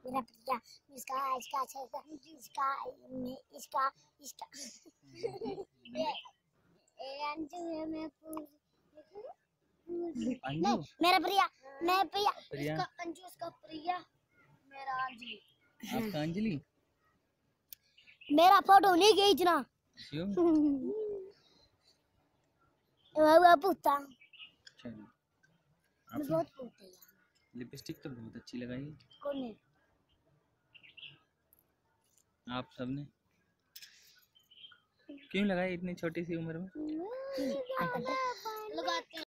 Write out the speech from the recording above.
मेरा प्रिया इसका इसका इसका इसका इसका इसका अंजू है मैं नहीं मेरा प्रिया मैं प्रिया इसका अंजू इसका प्रिया मेरा अंजलि आपका अंजलि मेरा फोटो नहीं खींचना क्यों? वो पूछता आप बहुत पूछते यार लिपस्टिक तो बहुत अच्छी लगाई कौन है आप सबने क्यों लगाई इतनी छोटी सी उम्र में? लगाते हैं